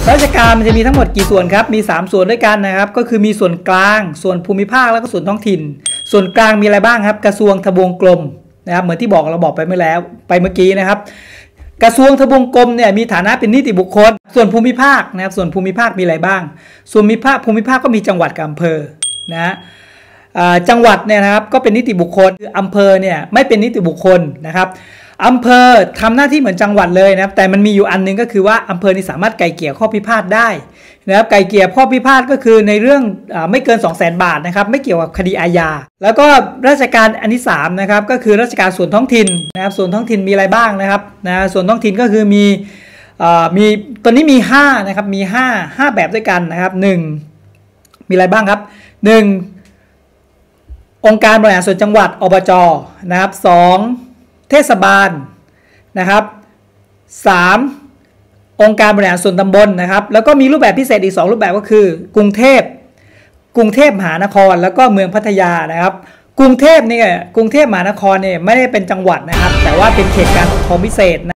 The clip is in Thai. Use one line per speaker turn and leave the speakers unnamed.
ราชการมันจะมีทั้งหมดกี่ส่วนครับมี3ส่วนด้วยกันนะครับก็คือมีส่วนกลางส่วนภูมิภาคแล้วก็ส่วนท้องถิ่นส่วนกลางมีอะไรบ้างครับกระทรวงทบวงกรมนะครับเหมือนที่เราบอกไปเมื่อกี้นะครับกระทรวงทบวงกรมเนี่ยมีฐานะเป็นนิติบุคคลส่วนภูมิภาคนะครับส่วนภูมิภาคมีอะไรบ้างส่วนภูมิภาคก็มีจังหวัดกับอำเภอนะจังหวัดเนี่ยนะครับก็เป็นนิติบุคคลอำเภอเนี่ยไม่เป็นนิติบุคคลนะครับอำเภอทำหน้าที่เหมือนจังหวัดเลยนะครับแต่มันมีอยู่อันนึงก็คือว่าอำเภอนี่สามารถไกล่เกลี่ยข้อพิพาทได้นะครับไกล่เกลี่ยข้อพิพาทก็คือในเรื่องไม่เกิน 200,000 บาทนะครับไม่เกี่ยวกับคดีอาญาแล้วก็ราชการอันที่3นะครับก็คือราชการส่วนท้องถิ่นนะครับส่วนท้องถิ่นมีอะไรบ้างนะครับส่วนท้องถิ่นก็คือมีตัวนี้มี5นะครับมี5แบบด้วยกันนะครับ1มีอะไรบ้างครับ1องค์การบริหารส่วนจังหวัดอบจนะครับ2เทศบาลนะครับ3องค์การบริหารส่วนตำบลนะครับแล้วก็มีรูปแบบพิเศษอีก2รูปแบบก็คือกรุงเทพมหานครแล้วก็เมืองพัทยานะครับกรุงเทพมหานครเนี่ยไม่ได้เป็นจังหวัดนะครับแต่ว่าเป็นเขตการปกครองพิเศษนะ